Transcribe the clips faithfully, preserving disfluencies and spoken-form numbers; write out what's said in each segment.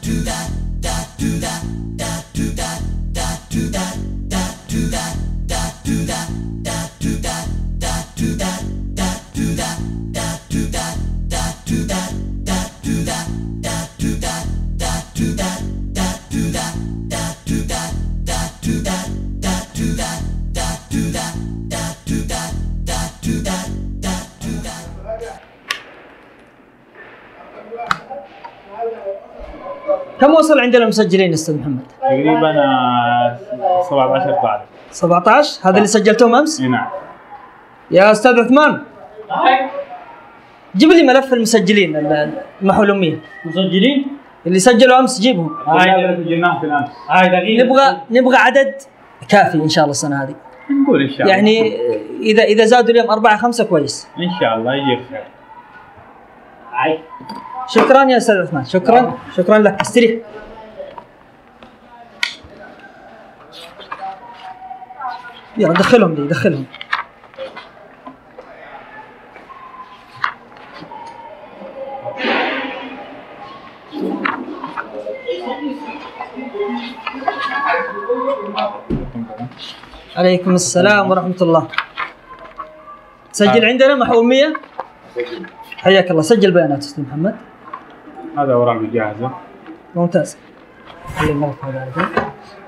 كم وصل عندنا مسجلين استاذ محمد؟ تقريبا سبعة عشر طالب. سبعة عشر هذا اللي سجلتهم امس؟ نعم. يا استاذ عثمان جيب لي ملف المسجلين المحو الاميه. مسجلين؟ اللي سجلوا امس جيبهم. هاي اللي سجلناهم في الامس. هاي دقيقة. نبغى نبغى عدد كافي ان شاء الله السنه هذه. نقول ان شاء الله. يعني اذا اذا زادوا اليوم أربعة خمسة كويس. ان شاء الله يجي خير. هاي. شكرا يا استاذ عثمان، شكرا شكرا لك، استريح. يلا دخلهم دي دخلهم. عليكم السلام ورحمة الله. تسجل عندنا محو أمية؟ حياك الله. سجل بيانات استاذ محمد. هذا اوراقي جاهزه. ممتاز. خلي الملف هذا على جنب.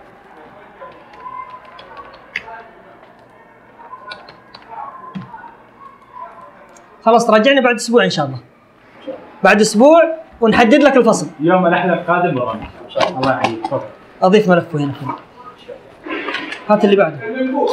خلاص راجعنا بعد اسبوع ان شاء الله. بعد اسبوع ونحدد لك الفصل. يوم الاحد القادم برامج ان شاء الله. الله يحييك. تفضل. اضيف ملفه هنا خلي. هات اللي بعده.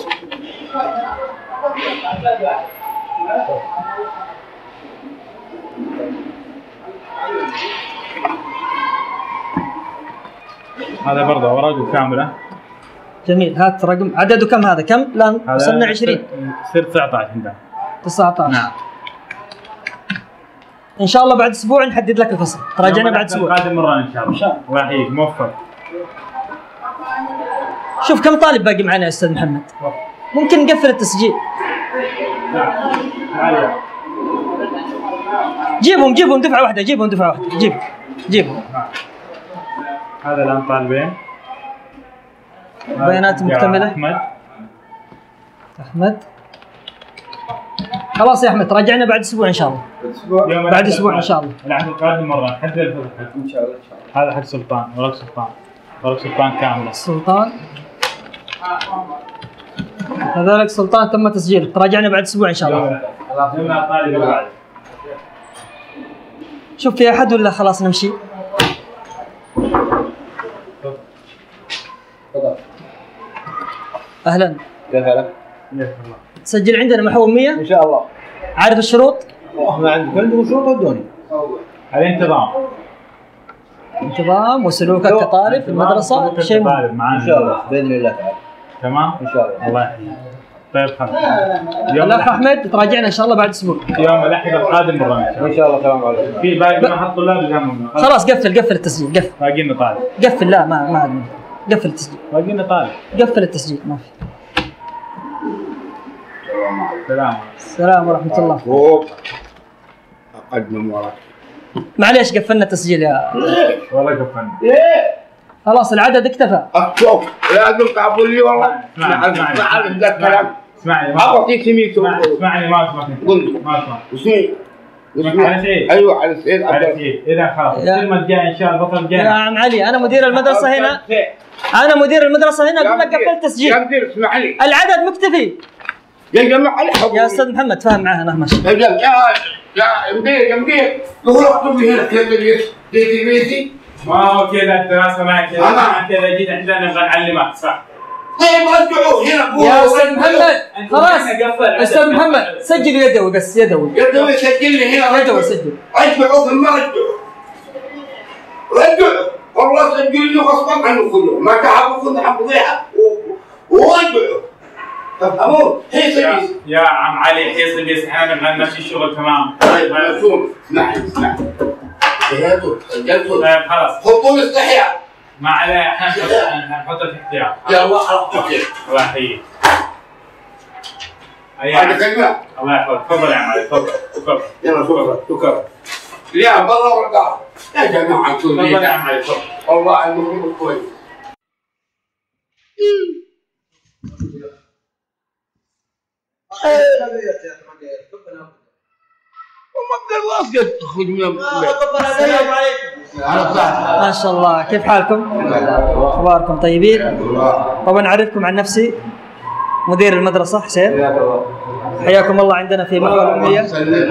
هذا برضه اوراقه كامله. جميل. هات رقم. عدده كم هذا؟ كم؟ الان وصلنا عشرين. يصير تسعة عشر عندنا. تسعة عشر. نعم. ان شاء الله بعد اسبوع نحدد لك الفصل. تراجعنا بعد اسبوع. القادم مره ان شاء الله. الله يحييك. موفق. شوف كم طالب باقي معنا يا استاذ محمد؟ ممكن نقفل التسجيل. نعم. جيبهم جيبهم دفعه واحده. جيبهم دفعه واحده. جيب جيبهم. هذا الان طالبين. بيانات مكتمله. احمد. احمد. خلاص يا احمد راجعنا بعد اسبوع ان شاء الله. بعد اسبوع ان شاء الله. العهد القادم مره نحدد الفصل. ان شاء الله ان شاء الله. هذا حق سلطان. ورق سلطان. ورق سلطان كامله. سلطان. كذلك سلطان تم تسجيله. تراجعنا بعد اسبوع ان شاء الله. الله طالب بعد. شوف في احد ولا خلاص نمشي؟ اهلا. كيف حالك؟ تسجل عندنا محو أمية؟ ان شاء الله. عارف الشروط؟ ما عندك عندكم شروط ودوني. الانتظام. انتظام وسلوكك كطالب في المدرسه شيء مهم. ان شاء الله باذن الله تعالى. تمام؟ ان شاء الله. الله يحييك. طيب خلاص. الاخ احمد تراجعنا ان شاء الله بعد اسبوع. يوم الاحد القادم مره ان شاء الله. ان شاء الله. السلام عليكم. في باقي ما حط طلاب يهمهم. خلاص قفل قفل التسجيل قفل. باقي لنا طالب. قفل. لا ما ما عندنا. قفل التسجيل. باقي لنا طالب. قفل التسجيل ما في. السلام. السلام ورحمه الله. فوق. اقدم وراك. معليش قفلنا التسجيل يا. والله قفلنا. ايه. خلاص العدد اكتفى. شوف لازم تعبوا لي والله. اسمعني ما اعرف ذا الكلام. اسمعني. اعطيك سميته. اسمعني ما اسمعك. قل لي. ما اسمعك. اسمي. على سعيد. ايوه على سعيد. على سعيد. اذا خلاص الكلمه الجايه ان شاء الله الفصل الجاي. يا عم علي انا مدير المدرسه هنا. انا مدير المدرسه هنا اقول لك قفل التسجيل. يا مدير اسمع لي. العدد مكتفي. يا جماعه يا استاذ محمد تفاهم معاه انا ماشي. يا يا مدير يا مدير تقول اكتب لي هنا كيف بيتي بيتي. ما هو كذا الدراسه ما كذا. انت اذا جيت عندنا نبغى نعلمك صح. طيب رجعوا هنا. يا استاذ محمد خلاص. استاذ محمد سجل يدوي بس يدوي. يدوي سجل لي هنا. يدوي سجل. رجعوا في ما رجعوا. رجعوا والله سجل لي غصبا عنه كله ما تعبوا كنا حفظيها ورجعوا. تفهمون؟ حيص بيس. يا عم علي حيص بيس احنا نبغى نمشي الشغل تمام. طيب معصوم اسمعني اسمعني. سجلتوا سجلتوا. طيب خلاص. حطوا لي استحياء. ما عليه احنا نحط في احتياط. يا الله حرقتك. الله يحييك. هذا كلمة. الله يحفظك. تفضل يا عم علي تفضل تفضل. يلا شكرا شكرا. لا بالله والله يا جماعه انتم ليه تعملوا والله انكم كويس ما شاء الله، كيف حالكم؟ اخباركم طيبين؟ طبعا اعرفكم عن نفسي، مدير المدرسه حسين. حياكم الله عندنا في محور الأمية.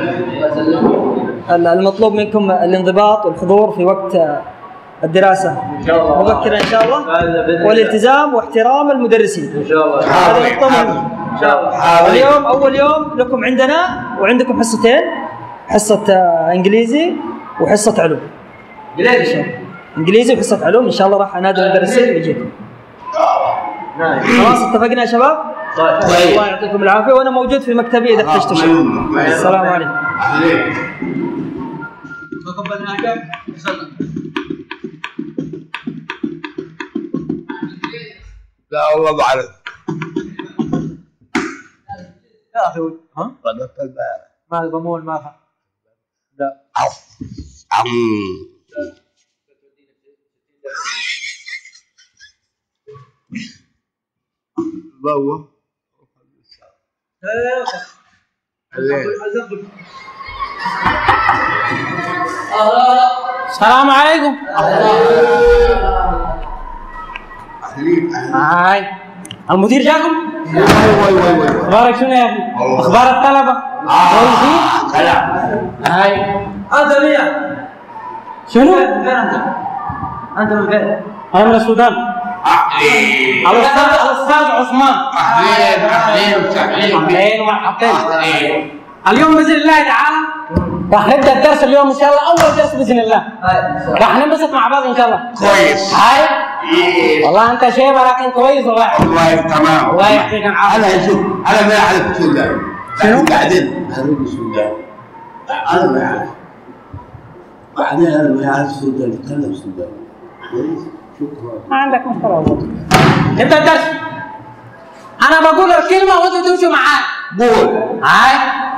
المطلوب منكم الانضباط والحضور في وقت الدراسة مبكرا إن شاء الله، والالتزام واحترام المدرسين إن شاء الله. هذا نقطة مهمة. اليوم أول يوم لكم عندنا، وعندكم حصتين، حصة إنجليزي وحصة علوم. إنجليزي وحصة علوم إن شاء الله. راح أنادي المدرسين ويجيكم. خلاص اتفقنا يا شباب؟ طيب الله يعطيكم العافية، وأنا موجود في مكتبي إذا احتجتوا شيء. السلام عليكم. تقبلناك. لا والله بعرف. يا أخي ها؟ طلبت البارح. ما الضمون ما لا. عف. عم. بابا. السلام عليكم. هاي المدير جاكم؟ اخبارك شنو يا ابني؟ اخبار الطلبه؟ كويسين؟ هاي أنت مين؟ شنو؟ فين أنت؟ أنت من فين؟ انا من السودان. الاستاذ الاستاذ عثمان. اهلين اهلين وسهلين. اهلين ومرحبتين. اليوم باذن الله تعالى راح نبدا الدرس اليوم ان شاء الله، اول درس باذن الله. راح ننبسط مع بعض ان شاء الله. كويس. هاي إيه. والله انت شيبه لكن كويس والله. والله تمام. الله يعطيك العافيه. انا شوف انا ما اعرف السودان. شنو؟ بعدين هروح السودان. انا ما اعرف. بعدين انا ما اعرف السودان، اتكلم السودان. كويس. شكرا. ما عندك مشكله والله. نبدا الدرس. انا بقول الكلمه وانتوا تمشوا معايا. قول. هاي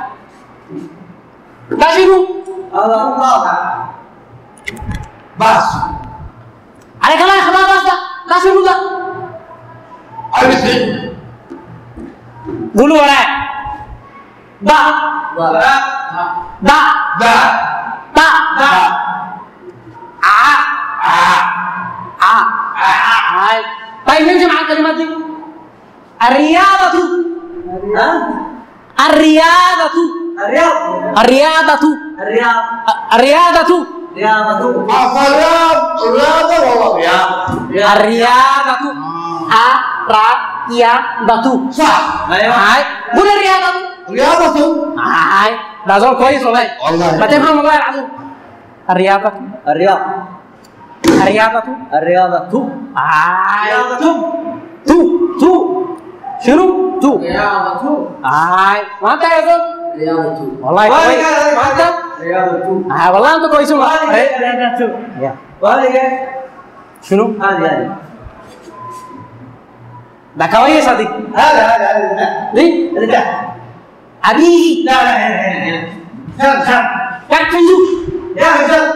ده شنو؟ هذا واضح. بس. عليك الله يا خباب بس ده ده شنو ده؟ عرفتي؟ قولوا ورايا. با با با دا. با دا. ع ع. ع هاي طيب نمشي مع الكلمات دي. الرياضة. ها؟ الرياضة. الرياض. الرياضة. الرياض. الرياضة. رياضة. الرياض رياضة والله رياضة. الرياضة. الرياضة. صح. أيوه. هاي قول الرياضة. رياضة. هاي ده زول كويس والله. والله. ما تفهم والله العظيم. الرياضة. الرياض. الرياضة. الرياضة. هاي رياضة. تو تو شنو؟ تو رياضة. هاي ما انت يا زول. رياضة. والله كويس. ما انت؟ رياضة. هاي والله انت كويس والله. رياضة. وهذه شنو؟ هذه هذه ده كويس هذيك. هذا هذا هذا دي اللي تحت. حبيبي. لا لا هنا هنا هنا. شم شم. كتفنجو. يا رجال.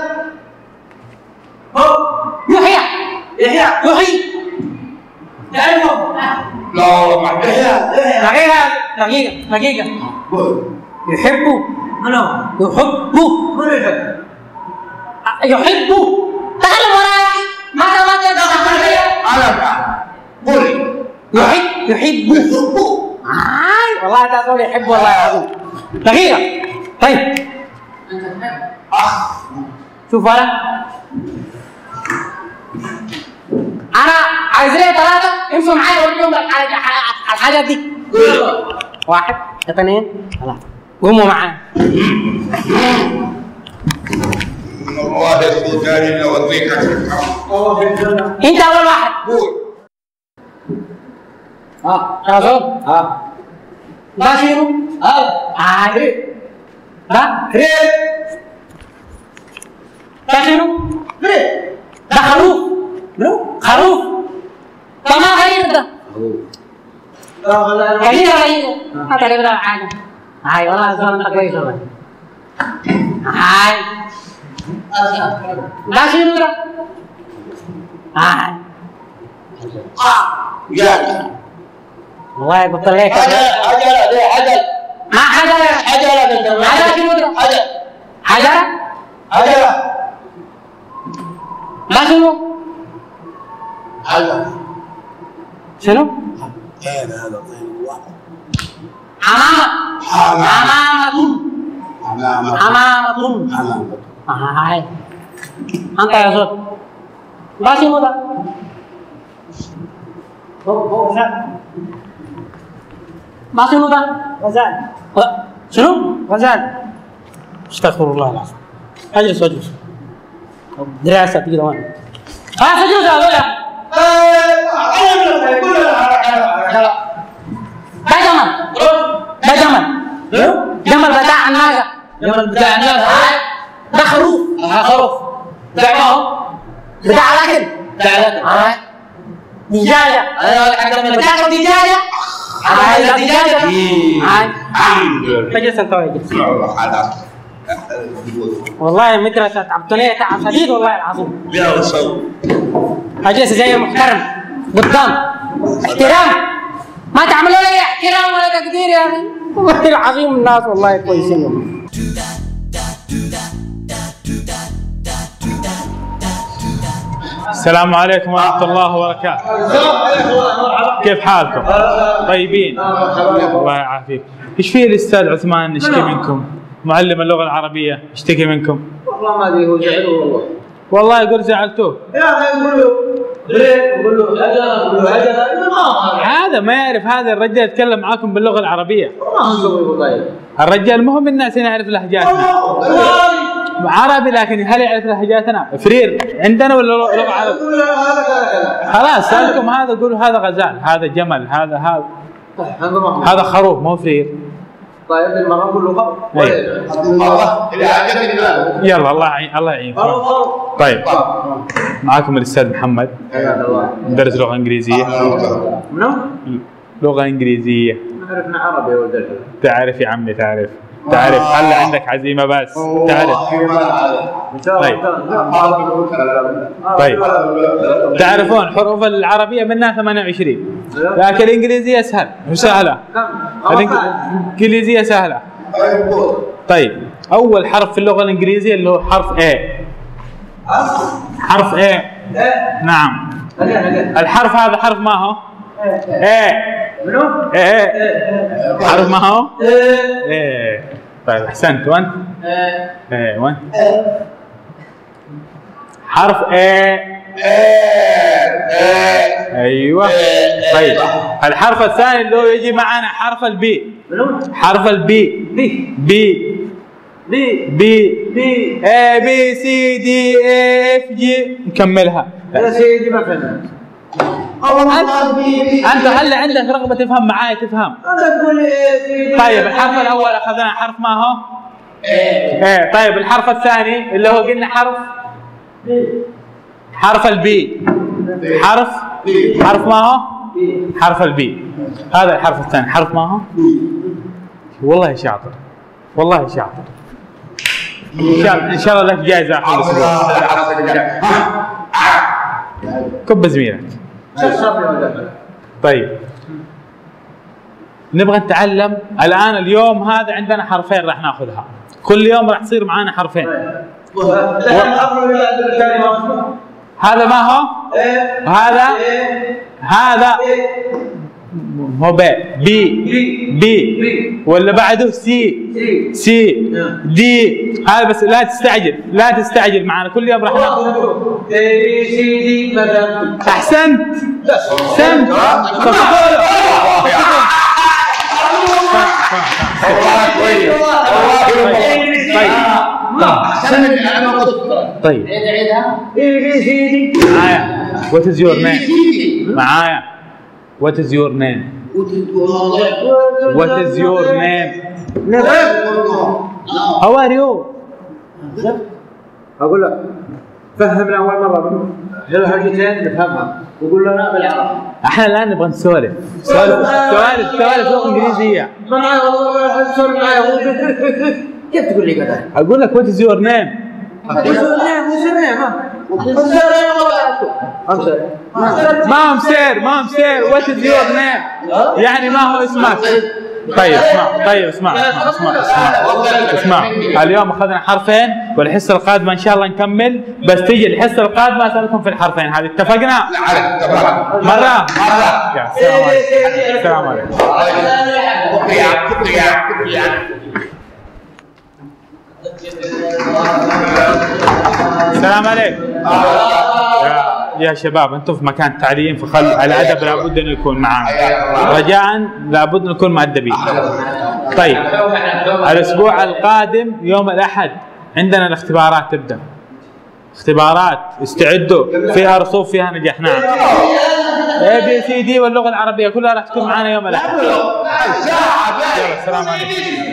هو يحيى. يحيى. يحيى. تعرفه؟ لا والله ما يحيى. دقيقة دقيقة دقيقة. يحب. منو؟ يحب. منو يحب؟ يحب. تكلم ورايا. ما ما تدخل. أنا قولي. يحب. يحب. آه والله ده زول يحب والله العظيم. دقيقة. طيب. شوف انا انا عايز لي ثلاثة امشوا معايا اوريهم الحاجات دي. واحد اثنين ثلاثة قوموا معايا. والله السوداني لو اوديك انت اول واحد. قول. ها يا زول. ها ده شنو؟ هذا هاي ده فريد. ده شنو؟ فريد. ده خروف. منو؟ خروف. ده ما غير ده. لا والله غير غير. ما تعرف له حاجة. هاي والله زول انت كويس والله. هاي لا شنو ده؟ آه جاء والله قلت لك عجل عجل عجل ما حجرة عجل حجرة شنو ده؟ عجل حجرة؟ عجل ما شنو؟ عجل شنو؟ اين هذا طير واحد حمامة حمامة حمامة حمامة حمامة هاي أنت يا زول ما شنو ده؟ ما شنو ده؟ غزال شنو؟ غزال استغفر الله العظيم اجلس واجلس دراسة تجي وين؟ ها سجلوا يا ولد ده جمل ده جمل جمل بتاع الناقة جمل بتاع الناس ده خروف خروف بتاع بتاع الاكل بتاع الاكل ها دجاجة بتاكل دجاجة عايز دجاجة هاي اجلس انت واجلس والله مدرسة تعبتني تعب شديد والله العظيم لا صوت اجلس زي محترم قدام احترام ما تعملوا لي احترام ولا تقدير يا اخي والله العظيم الناس والله كويسين والله. السلام عليكم ورحمة الله وبركاته. كيف حالكم؟ طيبين؟ الله يعافيك. ايش في الاستاذ عثمان يشتكي منكم؟ معلم اللغة العربية يشتكي منكم؟ والله ما ادري هو زعله والله والله يقول زعلتوه. يا اخي يقول له بريك يقول له هجر يقول له هجر ما هذا ما يعرف، هذا الرجال يتكلم معاكم باللغة العربية. ما نسوي طيب الرجال مهم الناس هنا يعرف لهجاتنا. عربي لكن هل يعرف لهجاتنا؟ فرير عندنا ولا لغة عربية؟ خلاص سألكم هذا قولوا هذا غزال، هذا جمل، هذا هذا هذا خروف مو فرير. طيب المرة كله خروف يلا الله يعين الله يعينكم. طيب معكم الاستاذ محمد مدرس لغة انجليزية. منو؟ لغة انجليزية. عرفنا عربي يا ولد تعرف يا عمي تعرف تعرف هلا عندك عزيمة بس تعرف. طيب طيب تعرفون الحروف العربية منها ثمانية وعشرين لكن الانجليزية سهل وسهلة. الانجليزية سهلة. طيب أول حرف في اللغة الإنجليزية اللي هو حرف A. حرف A نعم. الحرف هذا حرف ما هو؟ A. منو؟ A. حرف ما هو؟ A. طيب أحسنت. وأنت؟ A. وأنت؟ حرف A. ايوه. طيب الحرف الثاني اللي هو يجي معنا حرف البي. حرف البي بي بي بي بي بي A B C D E F G نكملها. يا سيدي ما فهمت. انت هلا عندك رغبه تفهم معاي تفهم. انت تقول لي سيدي. طيب الحرف الاول اخذنا حرف ما هو؟ ايه. طيب الحرف الثاني اللي هو قلنا حرف حرف البي. حرف حرف ما هو؟ حرف البي. هذا الحرف الثاني حرف ما هو؟ والله شاطر والله شاطر. ان شاء الله ان شاء الله لك جائزه اخر الاسبوع. كب زميلك. طيب نبغى نتعلم الان اليوم هذا عندنا حرفين راح ناخذها كل يوم راح تصير معنا حرفين. هذا ما هو؟ هذا هذا هو ب بي بي واللي بعده سي سي دي. هذا بس لا تستعجل لا تستعجل معنا كل يوم راح ناخذ. اي بي سي دي مثلا. احسنت احسنت. طيب طيب اي بي سي دي معايا. What is your name؟ معايا. What is your name؟ What is your name؟ How are you؟ اقول لك فهمنا اول مره الحاجتين نفهمها وقول لنا بالعربي. احنا الان نبغى نسولف سوالف سوالف سوالف لغه انجليزيه. معايا والله سولف معايا. كيف تقول لي كذا؟ اقول لك وات از يور نيم؟ ما هم سير ما هم سير وات از يور نيم يعني ما هو اسمك. طيب اسمع طيب اسمع اسمع اسمع اسمع, اسمع. اليوم اخذنا حرفين والحصه القادمه ان شاء الله نكمل، بس تيجي الحصه القادمه اسالكم في الحرفين هذه اتفقنا؟ اتفقنا مره مره. السلام عليكم. السلام عليكم. يا, يا شباب انتم في مكان تعليم فخل الادب لابد انه يكون معانا، رجاء لابد ان نكون مؤدبين. طيب الاسبوع القادم يوم الاحد عندنا الاختبارات تبدا، اختبارات استعدوا فيها رسوب فيها نجحنا اي بي سي دي واللغه العربيه كلها راح تكون معنا يوم الاحد. يلا السلام عليكم.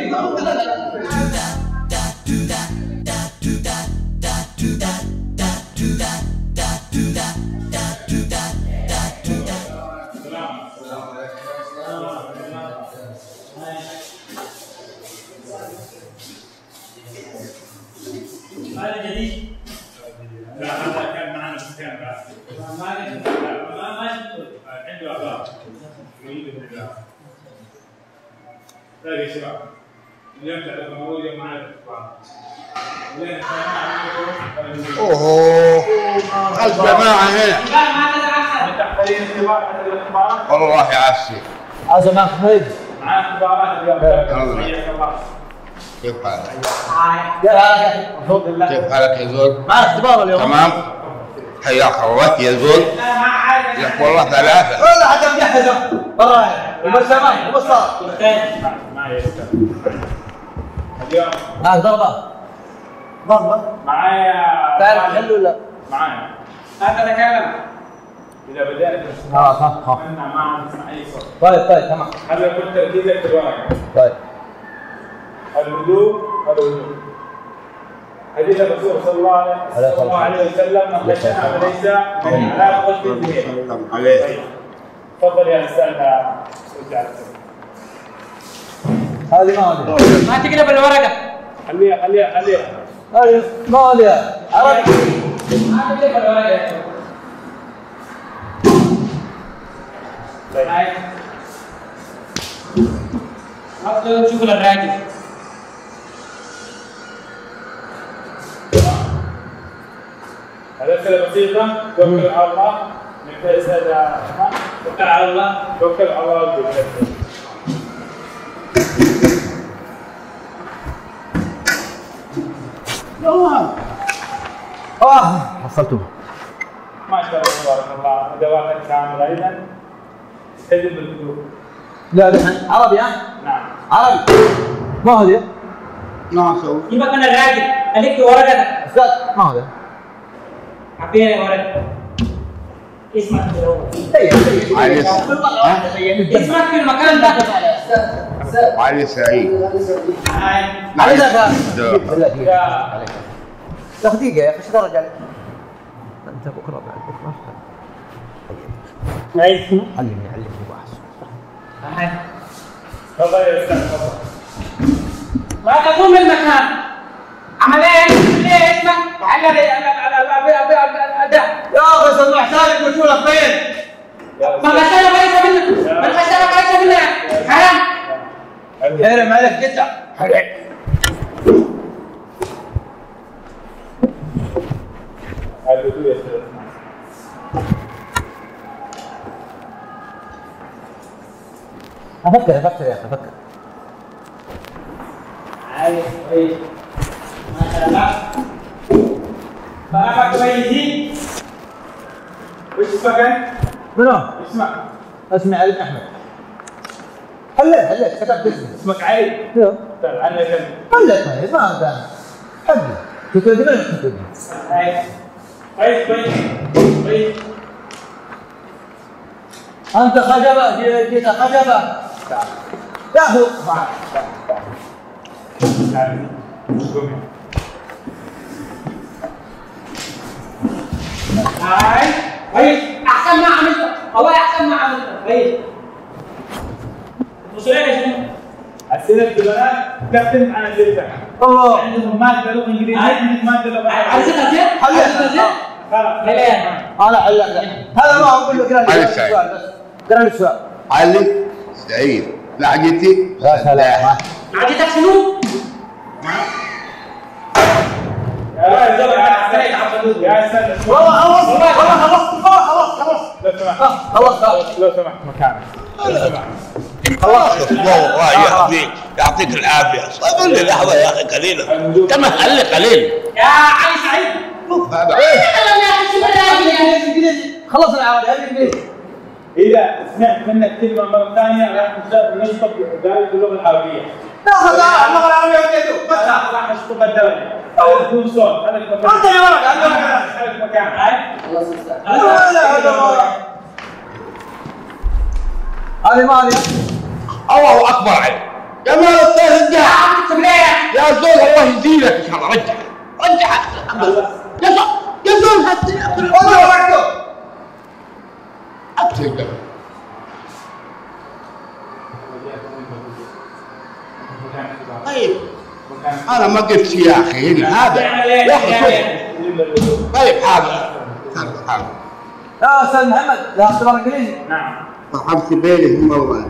هذا جديد؟ لا هذا كان معنا في المكان بعد. ما ما ما عنده اخبار. يريد الابداع. طيب يا شباب اليوم تعرفوا هو اليوم معنا في الاختبار. اوه الجماعه هنا والله يعافيك. عزم اخوي معنا اختبارات اليوم. كيف حالك؟ الحمد لله. كيف حالك يا زول؟ معنا اختبار اليوم. تمام؟ حياك الله يا زول. لك والله ثلاثة. والله حتى مجهزة. برا وبس تمام وبس صار. ما يستاهل. اليوم معك ضربة. ضربة. معايا. تعرف تحل ولا؟ معايا. أنت تتكلم. إذا بدأت اه ها ها. أنا ما نسمع أي صوت. طيب طيب تمام. هذا يكون تركيزك في الورقة. طيب. الهدوء الهدوء. حديث الرسول صلى الله عليه وسلم من خشنا فليس من لا تخش في الدنيا. عليه. تفضل يا أستاذ سعد. هذه ما هذه. ما تقلب الورقة. خليها خليها خليها. هذه ما هذه. عرفت. ما تقلب الورقة. طيب. أبدأ شغل الراجل. هذا أسئلة بسيطة. توكل على الله. نبدأ أستاذ أحمد. توكل على الله. توكل على الله. اه حصلته. ما شاء الله تبارك الله ادواتك كامله ايضا تجد بالهدوء. لا دحين عربي ها؟ نعم عربي. ما هذه؟ ما اسوي. يبقى أنا الراجل. أليك ورقتك. استاذ ما هذا؟ عبيها ورقة. اسمك في الأول. علي اسمك في المكان ده. علي سعيد. علي ذاك. يا دقيقة يا اخي ايش درجة عليك؟ انت بكره بعد بكره. عايز علمني علمني واحد. تفضل يا استاذ تفضل. ما تقوم من المكان. عمل ايه؟ ليه اسمك؟ على الاداء. يا اخي صلوا حسابك وشو فين؟ ما غسالة بايظة منك. ما الغسالة بايظة منك. حرام. حرم عليك جدا. الهدوء يا استاذ. افكر افكر يا اخي افكر. عايز كويس. ما شاء الله. بابا كويسين. وش اسمك انت؟ منو؟ وش اسمك؟ اسمي علي بن احمد. حليت حليت كتبت اسمي. اسمك علي؟ ايوه. طيب عنك انت. حليت طيب ما كان حلي. كنت ادري من كنت ادري. كويس كويس كويس. انت خشبه جيت جيت خشبه. يا اخي تعال. قومي. هاي كويس. احسن ما عملت. والله احسن ما عملت. كويس. وصلنا شنو؟ اسئله البنات تختلف عن اللي تحت. الله. عندهم ماده لغه انجليزيه، عندك ماده لغه عربيه. عرفتها زين؟ عرفتها زين؟ خلاص. انا حلقت. هذا ما اقول لك اقرا لي السؤال بس. اقرا لي السؤال. علي سعيد لحقتي يا سلام. عقيدتك شنو؟ يا استاذ يا استاذ والله خلصت والله خلصت خلاص خلاص لو سمحت خلصت لو سمحت مكانك لو سمحت. خلاص الله يعطيك يعطيك العافيه صبر لي لحظه يا اخي قليله تمهل لي قليل يا علي سعيد هذا خلص العوالي الانجليزي. اذا سمعت منك كلمه مره ثانيه راح نشطب دائره اللغه العربيه. ناخذ اللغه العربيه وديته بس راح نشطب الدوله بدون صوت. هذا المكان. انت يا ولد هذا المكان. خلاص استاذ. لا لا هذا هذه ماليه. الله اكبر عليك يا مال الطير يا زول الله يزيدك ان شاء الله رجع رجع الحمد لله يا زول يا زول حتى والله وقته ابتدى طيب انا ما قلت يا اخي هنا هذا يا اخي شوف طيب حاضر حاضر يا استاذ محمد لا اختبار انجليزي. نعم. صحبت بينهم والله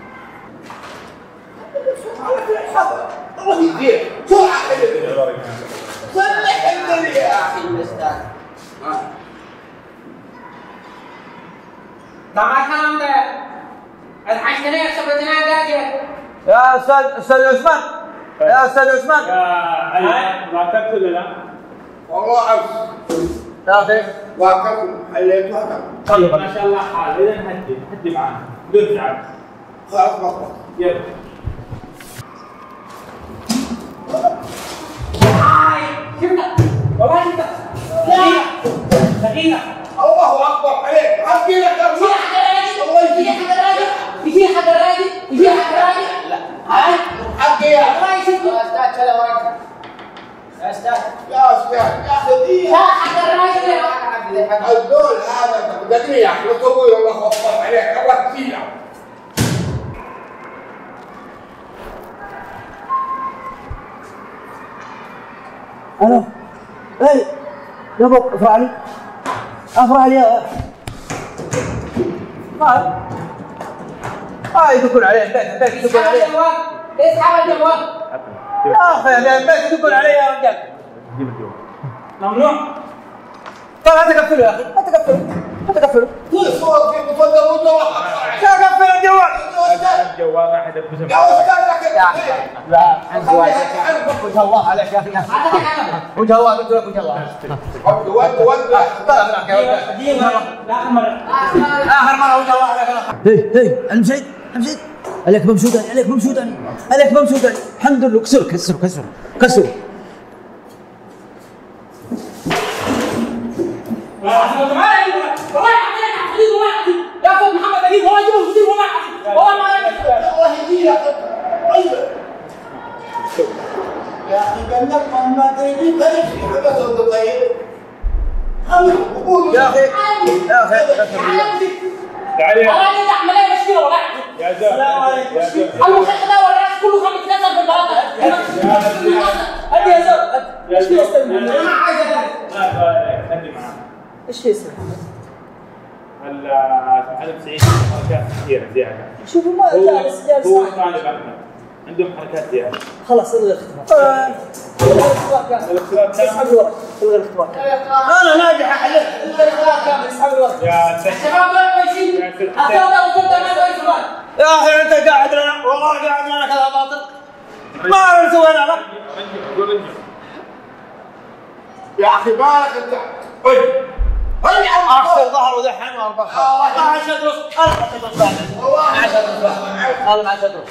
الله يزيدك صلح الدنيا يا اخي الاستاذ طبعا الكلام ده الحشتني سبتنا داجة يا استاذ استاذ عثمان يا استاذ عثمان يا علي ذاكرت ولا لا؟ والله عبس يا اخي واكلت حليت واكلت طيب ما شاء الله حال. اذا هدي هدي معانا بدون زعل. خلاص بطل يلا. شفت والله شفت دقيقة دقيقة الله اكبر عليك حقي لك يا يجي حق الراجل يجي حق الراجل يجي حق الراجل يجي حق الراجل لا ها حقي يا والله يشوف يا استاذ كذا ورقه يا استاذ يا استاذ يا اخي دي لا حق الراجل الدول هذا بدقني يا اخي وتقول الله اكبر عليك الله كثير الو اي يابا افرع لي افرع لي يا ما ما يدقون عليه البيت البيت يدقون عليه اسحب الجوال يا اخي البيت يدقون عليه يا رجال. ممنوع. طيب لا تقفلوا يا اخي لا تقفلوا لا تقفلوا في صوت في مفضل ولا لا تقفل الجوال. الجوال راح يدبسه. يا استاذ لا عندي واحد وجه الله عليك يا اخي وجه الله قلت لك وجه الله. ود ود طلع منك يا ولد لا مرة. اخر مره وجه الله عليك. هي هي المسعد المسعد عليك ممسوداني عليك ممسوداني عليك ممسوداني الحمد لله. كسر كسر كسر كسر والله يعطيك حديد وما يعطيك يا اخو محمد اجيب والله اجيبه حديد وما يعطيك والله ما يعطيك الله يهديك يا اخي قال لك ما تريد تمشي حبس انت طيب يا اخي يا اخي تعالي يا الراجل ده عمل ايه مشكله والله يعطيك يا زول. السلام عليكم. يا زول. المخيخ ده والراس كله خمس كسر في البلاطه ادي يا زول يا ايش في زول. استلم انا ما عايز ادرس ما سؤالك خلي معانا. ايش في استلم هذا سعيد حركات كثيرة زيادة. شوفوا ما هو جالس جالس هو طالب أحمد عندهم حركات زيادة. خلاص الغي الاختبار. الاختبار كامل. الاختبار كامل. اسحب الورق الغي الاختبار كامل. انا ناجح احلف الغي الاختبار كامل اسحب الورق. يا سيد. الشباب دول كويسين الثوره والثوره ما كويس والله يا اخي انت قاعد لنا والله قاعد لنا كذا باطل ما سوينا لك. قول انجز. يا اخي بالك انت اغسل ظهر ودحين واربخ. ما عاد ادرس انا ما ادرس بعد. والله ما عاد ادرس انا ما عاد ادرس.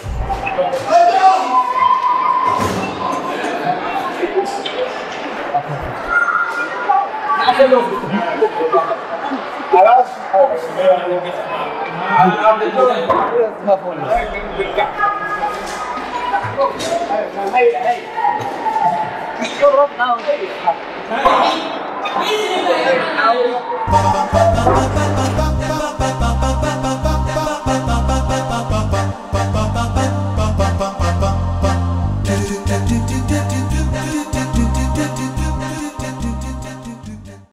خلاص قربنا